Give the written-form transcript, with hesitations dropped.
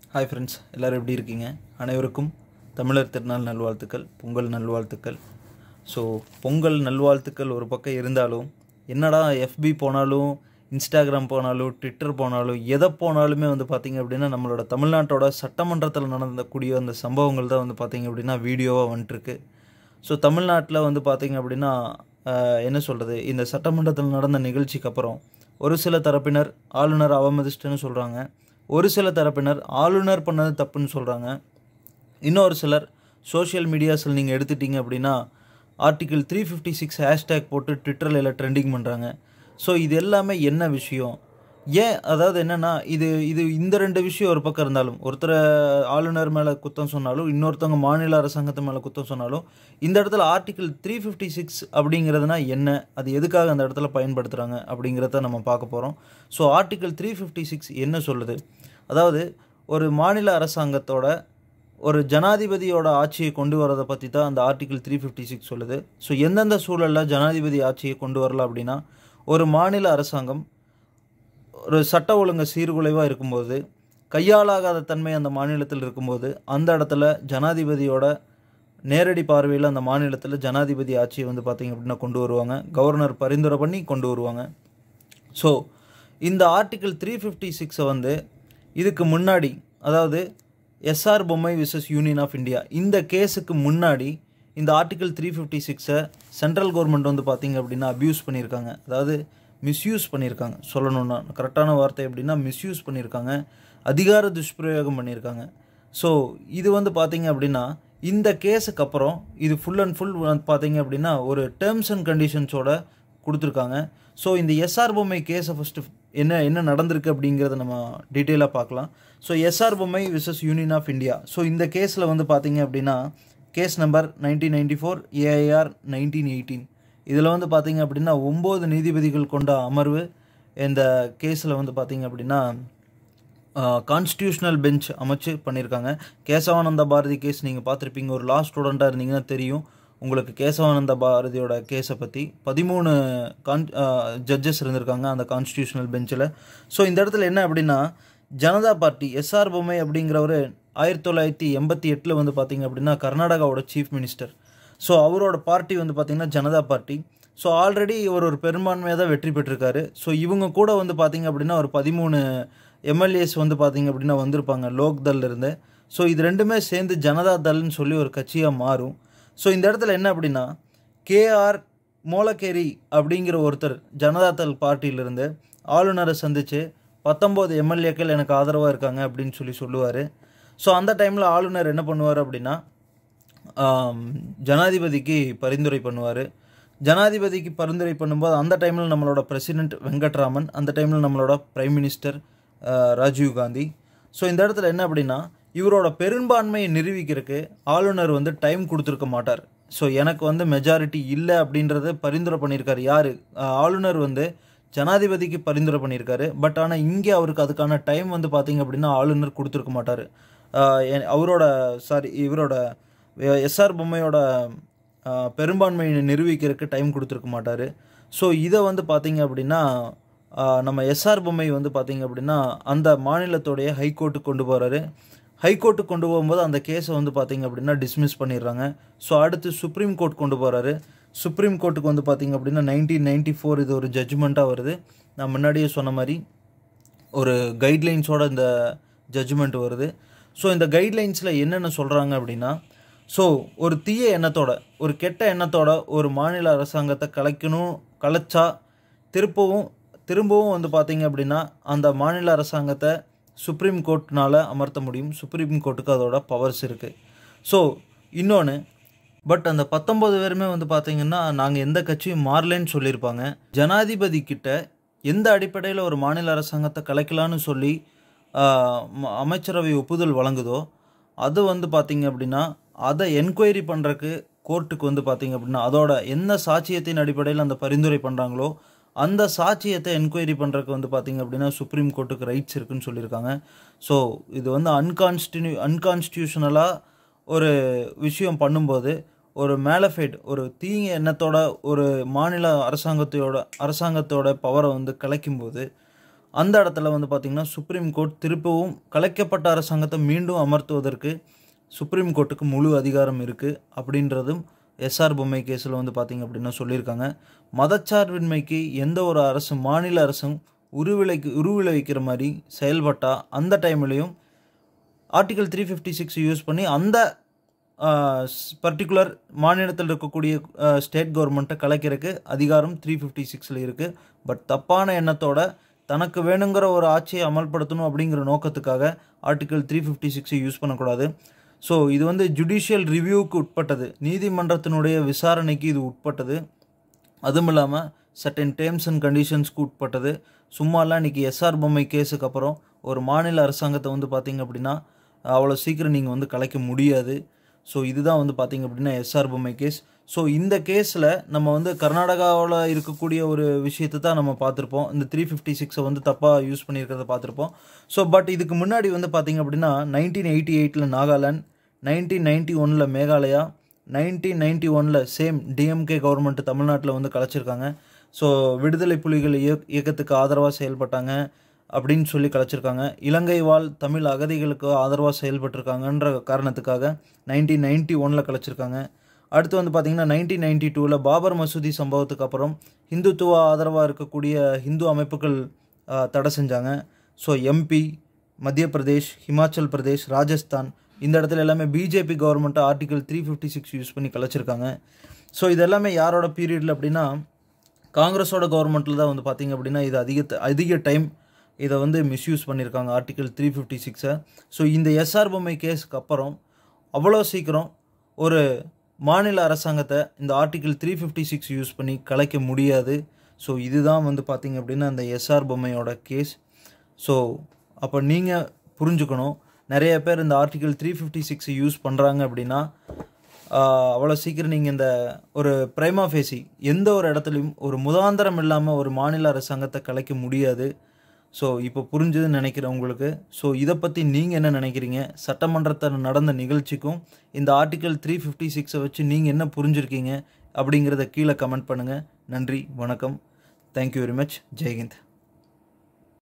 Hi friends, எல்லோரும் எப்படி இருக்கீங்க? அனைவருக்கும் தமிழர் திருநாள் நல்வாழ்த்துக்கள், பொங்கல் நல்வாழ்த்துக்கள். ஸோ பொங்கல் நல்வாழ்த்துக்கள் ஒரு பக்கம் இருந்தாலும், என்னடா எஃபி போனாலும், இன்ஸ்டாகிராம் போனாலும், ட்விட்டர் போனாலும், எதை போனாலுமே பார்த்திங்க அப்படின்னா நம்மளோட தமிழ்நாட்டோட சட்டமன்றத்தில் நடந்தக்கூடிய அந்த சம்பவங்கள் தான் பார்த்திங்க அப்படின்னா வீடியோவாக வந்துட்டுருக்கு. ஸோ தமிழ்நாட்டில் பார்த்திங்க அப்படின்னா என்ன சொல்கிறது, இந்த சட்டமன்றத்தில் நடந்த நிகழ்ச்சிக்கு அப்புறம் ஒரு சில தரப்பினர் ஆளுநர் அவமதிச்சிட்டுன்னு சொல்கிறாங்க. ஒரு சில தரப்பினர் ஆளுநர் பண்ணது தப்புன்னு சொல்கிறாங்க. இன்னொரு சிலர் சோஷியல் மீடியாஸில் நீங்கள் எடுத்துட்டிங்க அப்படின்னா ஆர்டிகிள் 356 ஹேஷ்டேக் போட்டு ட்விட்டரில் எல்லாம் ட்ரெண்டிங் பண்ணுறாங்க. ஸோ இது எல்லாமே என்ன விஷயம்? ஏன், அதாவது என்னென்னா இந்த ரெண்டு விஷயம் ஒரு பக்கம் இருந்தாலும், ஒருத்தர் ஆளுநர் மேலே குத்தம் சொன்னாலும், இன்னொருத்தவங்க மாநில அரசாங்கத்து மேலே குத்தம் சொன்னாலும், இந்த இடத்துல ஆர்டிகிள் 356 அப்படிங்கிறதுனா என்ன, அது எதுக்காக அந்த இடத்துல பயன்படுத்துகிறாங்க அப்படிங்கிறத நம்ம பார்க்க போகிறோம். ஸோ ஆர்டிகிள் 356 என்ன சொல்லுது? அதாவது ஒரு மாநில அரசாங்கத்தோட ஒரு ஜனாதிபதியோட ஆட்சியை கொண்டு வரதை பற்றி தான் அந்த ஆர்டிகிள் 356 சொல்லுது. ஸோ எந்தெந்த சூழலில் ஜனாதிபதி ஆட்சியை கொண்டு வரலாம் அப்படின்னா, ஒரு மாநில அரசாங்கம் ஒரு சட்ட ஒழுங்கு சீர்குலைவாக இருக்கும்போது, கையாளாகாத தன்மை அந்த மாநிலத்தில் இருக்கும்போது, அந்த இடத்துல ஜனாதிபதியோட நேரடி பார்வையில் அந்த மாநிலத்தில் ஜனாதிபதி ஆட்சியை பார்த்திங்க அப்படின்னா கொண்டு வருவாங்க. கவர்னர் பரிந்துரை பண்ணி கொண்டு வருவாங்க. ஸோ இந்த ஆர்டிகிள் 356 இதுக்கு முன்னாடி, அதாவது S.R.Bommai vs union of India, இந்த கேஸுக்கு முன்னாடி இந்த ஆர்டிகிள் 356 சென்ட்ரல் கவர்மெண்ட் பார்த்திங்க அப்படின்னா அப்யூஸ் பண்ணியிருக்காங்க. அதாவது மிஸ்யூஸ் பண்ணியிருக்காங்க. சொல்லணுன்னா கரெக்டான வார்த்தை எப்படின்னா மிஸ்யூஸ் பண்ணியிருக்காங்க, அதிகார துஷ்பிரயோகம் பண்ணியிருக்காங்க. ஸோ இது பார்த்திங்க அப்படின்னா இந்த கேஸுக்கு அப்புறம் இது ஃபுல் அண்ட் ஃபுல் பார்த்திங்க அப்படின்னா ஒரு டேர்ம்ஸ் அண்ட் கண்டிஷன்ஸோட கொடுத்துருக்காங்க. ஸோ இந்த S.R.Bommai கேஸை ஃபஸ்ட்டு என்ன நடந்திருக்கு அப்படிங்கிறத நம்ம டீட்டெயிலாக பார்க்கலாம். So S.R.Bommai versus union of India. So இந்த கேஸில் பார்த்திங்க அப்படின்னா கேஸ் நம்பர் 1994 AIR 1918. இதில் பார்த்திங்க அப்படின்னா 9 நீதிபதிகள் கொண்ட அமர்வு இந்த கேஸில் பார்த்திங்க அப்படின்னா கான்ஸ்டியூஷனல் பெஞ்ச் அமைச்சு பண்ணியிருக்காங்க. கேசவானந்த பாரதி கேஸ் நீங்கள் பார்த்துருப்பீங்க. ஒரு லா ஸ்டூடெண்ட்டாக இருந்தீங்கன்னா தெரியும் உங்களுக்கு கேசவானந்த பாரதியோட கேஸை பற்றி. 13 ஜட்ஜஸ் இருந்திருக்காங்க அந்த கான்ஸ்டியூஷனல் பெஞ்சில். ஸோ இந்த இடத்துல என்ன அப்படின்னா, ஜனதா பார்ட்டி S.R.Bommai அப்படிங்கிறவர் 1988 பார்த்திங்க அப்படின்னா கர்நாடகாவோட சீஃப் மினிஸ்டர். ஸோ அவரோட பார்ட்டி பார்த்திங்கன்னா ஜனதா பார்ட்டி. ஸோ ஆல்ரெடி இவர் ஒரு பெரும்பான்மையாக தான் வெற்றி பெற்றிருக்காரு. ஸோ இவங்க கூட பார்த்திங்க அப்படின்னா ஒரு 13 எம்எல்ஏஸ் பார்த்திங்க அப்படின்னா வந்திருப்பாங்க லோக்தல் இருந்து. ஸோ இது ரெண்டுமே சேர்ந்து ஜனதா தள்னு சொல்லி ஒரு கட்சியாக மாறும். ஸோ இந்த இடத்துல என்ன அப்படின்னா, KR மோலக்கேரி அப்படிங்கிற ஒருத்தர் ஜனதா தள் பார்ட்டியிலிருந்து ஆளுநரை சந்தித்து 19 எம்எல்ஏக்கள் எனக்கு ஆதரவாக இருக்காங்க அப்படின்னு சொல்லுவார். ஸோ அந்த டைமில் ஆளுநர் என்ன பண்ணுவார் அப்படின்னா ஜனாதிபதிக்கு பரிந்துரை பண்ணுவார். ஜனாதிபதிக்கு பரிந்துரை பண்ணும்போது அந்த டைமில் நம்மளோட பிரசிடெண்ட் வெங்கட்ராமன், அந்த டைமில் நம்மளோட prime minister Rajiv Gandhi. So இந்த இடத்துல என்ன அப்படின்னா, இவரோட பெரும்பான்மையை நிரூபிக்கிறதுக்கு ஆளுநர் டைம் கொடுத்துருக்க மாட்டார். ஸோ எனக்கு மெஜாரிட்டி இல்லை அப்படின்றத பரிந்துரை பண்ணியிருக்காரு. யார்? ஆளுநர் ஜனாதிபதிக்கு பரிந்துரை பண்ணியிருக்காரு. பட் ஆனால் இங்கே அவருக்கு அதுக்கான டைம் பார்த்திங்க அப்படின்னா ஆளுநர் கொடுத்துருக்க மாட்டார். இவரோட S.R.Bommayயோட பெரும்பான்மையை நிரூபிக்கிறதுக்கு டைம் கொடுத்துருக்க மாட்டார். ஸோ இதை பார்த்திங்க அப்படின்னா நம்ம S.R.Bommai பார்த்திங்க அப்படின்னா அந்த மாநிலத்தோடைய ஹைகோர்ட்டுக்கு கொண்டு போகிறாரு. ஹைகோர்ட்டுக்கு கொண்டு போகும்போது அந்த கேஸை பார்த்திங்க அப்படின்னா டிஸ்மிஸ் பண்ணிடுறாங்க. ஸோ அடுத்து சுப்ரீம் கோர்ட் கொண்டு போகிறாரு. சுப்ரீம் கோர்ட்டுக்கு பார்த்திங்க அப்படின்னா 1994 இது ஒரு ஜட்ஜ்மெண்ட்டாக வருது. நான் முன்னாடியே சொன்ன மாதிரி ஒரு கைட்லைன்ஸோட இந்த ஜட்ஜ்மெண்ட் வருது. ஸோ இந்த கைட்லைன்ஸில் என்னென்ன சொல்கிறாங்க அப்படின்னா, ஸோ ஒரு தீய எண்ணத்தோட, ஒரு கெட்ட எண்ணத்தோட ஒரு மாநில அரசாங்கத்தை கலைச்சா திரும்பவும் பார்த்திங்க அப்படின்னா அந்த மாநில அரசாங்கத்தை சுப்ரீம் கோர்ட்னால் அமர்த்த முடியும். சுப்ரீம் கோர்ட்டுக்கு அதோட பவர்ஸ் இருக்குது. ஸோ இன்னொன்று, பட் அந்த 19 பேருமே பார்த்திங்கன்னா நாங்கள் எந்த கட்சியும் மாறலேன்னு சொல்லியிருப்பாங்க. ஜனாதிபதி கிட்ட எந்த அடிப்படையில் ஒரு மாநில அரசாங்கத்தை கலைக்கலான்னு சொல்லி அமைச்சரவை ஒப்புதல் வழங்குதோ அது பார்த்திங்க அப்படின்னா அதை என்கொயரி பண்ணுறக்கு கோர்ட்டுக்கு பார்த்திங்க அப்படின்னா அதோட என்ன சாட்சியத்தின் அடிப்படையில் அந்த பரிந்துரை பண்ணுறாங்களோ அந்த சாட்சியத்தை என்கொயரி பண்ணுறதுக்கு பார்த்திங்க அப்படின்னா சுப்ரீம் கோர்ட்டுக்கு ரைட்ஸ் இருக்குதுன்னு சொல்லியிருக்காங்க. ஸோ இது அன்கான்ஸ்டியூஷனலாக ஒரு விஷயம் பண்ணும்போது ஒரு மேலஃபைட், ஒரு தீய எண்ணத்தோட ஒரு மாநில அரசாங்கத்தோட பவரை கலைக்கும்போது அந்த இடத்துல வந்து பார்த்திங்கன்னா சுப்ரீம் கோர்ட் திருப்பவும் கலைக்கப்பட்ட அரசாங்கத்தை மீண்டும் அமர்த்துவதற்கு சுப்ரீம் கோர்ட்டுக்கு முழு அதிகாரம் இருக்குது அப்படின்றதும் எஸ்ஆர் பொம்மை கேஸில் வந்து பார்த்திங்க அப்படின்னா சொல்லியிருக்காங்க. மதச்சார்பின்மைக்கு எந்த ஒரு அரசும் மாநில அரசும் உருவிளைவிக்கிற மாதிரி செயல்பட்டால் அந்த டைம்லேயும் ஆர்டிகல் 356 யூஸ் பண்ணி அந்த பர்டிகுலர் மாநிலத்தில் இருக்கக்கூடிய ஸ்டேட் கவர்மெண்ட்டை கலைக்கிறதுக்கு அதிகாரம் 356 இருக்குது. பட் தப்பான எண்ணத்தோட தனக்கு வேணுங்கிற ஒரு ஆட்சியை அமல்படுத்தணும் அப்படிங்கிற நோக்கத்துக்காக ஆர்டிகல் 356 யூஸ் பண்ணக்கூடாது. ஸோ இது வந்து ஜுடிஷியல் ரிவ்யூவுக்கு உட்பட்டது, நீதிமன்றத்தினுடைய விசாரணைக்கு இது உட்பட்டது. அதுவும் இல்லாமல் சர்டன் டேர்ம்ஸ் அண்ட் கண்டிஷன்ஸ்க்கு உட்பட்டது. சும்மாலாம் இன்றைக்கி எஸ்ஆர் பொம்மை கேஸுக்கு அப்புறம் ஒரு மாநில அரசாங்கத்தை வந்து பார்த்திங்க அப்படின்னா அவ்வளோ சீக்கிரம் நீங்கள் வந்து கலைக்க முடியாது. ஸோ இதுதான் வந்து பார்த்திங்க அப்படின்னா எஸ்ஆர் பொம்மை கேஸ். ஸோ இந்த கேஸில் நம்ம வந்து கர்நாடகாவில் இருக்கக்கூடிய ஒரு விஷயத்தை தான் நம்ம பார்த்துருப்போம். இந்த 356 வந்து தப்பாக யூஸ் பண்ணியிருக்கிறத பார்த்துருப்போம். ஸோ பட் இதுக்கு முன்னாடி வந்து பார்த்திங்க அப்படின்னா 1988 Nagaland, 1991 Meghalaya, 1991 same DMK government தமிழ்நாட்டில் வந்து கலைச்சிருக்காங்க. ஸோ விடுதலை புலிகள் இயக்கத்துக்கு ஆதரவாக செயல்பட்டாங்க அப்படின்னு சொல்லி கலைச்சிருக்காங்க. இலங்கை வாழ் தமிழ் அகதிகளுக்கு ஆதரவாக செயல்பட்டிருக்காங்கன்ற காரணத்துக்காக 1991 கலைச்சிருக்காங்க. அடுத்து வந்து பார்த்திங்கன்னா 1992 பாபர் மசூதி சம்பவத்துக்கு அப்புறம் ஹிந்துத்துவ ஆதரவாக இருக்கக்கூடிய ஹிந்து அமைப்புகள் தடை செஞ்சாங்க. ஸோ எம்பி, மத்திய பிரதேஷ், ஹிமாச்சல் பிரதேஷ், ராஜஸ்தான் இந்த இடத்துல எல்லாமே பிஜேபி கவர்மெண்ட்டை ஆர்டிகல் 356 யூஸ் பண்ணி கலைச்சிருக்காங்க. ஸோ இது எல்லாமே யாரோட பீரியடில் அப்படின்னா காங்கிரஸோட கவர்மெண்ட்டில் தான் வந்து பார்த்திங்க அப்படின்னா இது அதிக டைம் இதை வந்து மிஸ்யூஸ் பண்ணியிருக்காங்க ஆர்டிகல் 356. ஸோ இந்த எஸ்ஆர் பொம்மை கேஸுக்கு அப்புறம் அவ்வளோ சீக்கிரம் ஒரு மாநில அரசாங்கத்தை இந்த ஆர்டிகல் 356 யூஸ் பண்ணி கலைக்க முடியாது. ஸோ இதுதான் வந்து பார்த்திங்க அப்படின்னா அந்த எஸ்ஆர் பொம்மையோட கேஸ். ஸோ அப்போ நீங்கள் புரிஞ்சுக்கணும், நிறைய பேர் இந்த ஆர்டிகல் 356 யூஸ் பண்ணுறாங்க அப்படின்னா அவ்வளோ சீக்கிரம் நீங்கள் இந்த ஒரு பிரைமா ஃபேசி எந்த ஒரு இடத்துலையும் ஒரு முதாந்திரம் இல்லாமல் ஒரு மாநில அரசாங்கத்தை கலைக்க முடியாது. ஸோ இப்போ புரிஞ்சுதுன்னு நினைக்கிறேன் உங்களுக்கு. ஸோ இதை பற்றி நீங்கள் என்ன நினைக்கிறீங்க? சட்டமன்றத்தில் நடந்த நிகழ்ச்சிக்கும் இந்த ஆர்டிகல் 356 வச்சு நீங்கள் என்ன புரிஞ்சுருக்கீங்க அப்படிங்கிறத கீழே கமெண்ட் பண்ணுங்கள். நன்றி, வணக்கம், தேங்க்யூ வெரி மச், ஜெய்ஹிந்த்.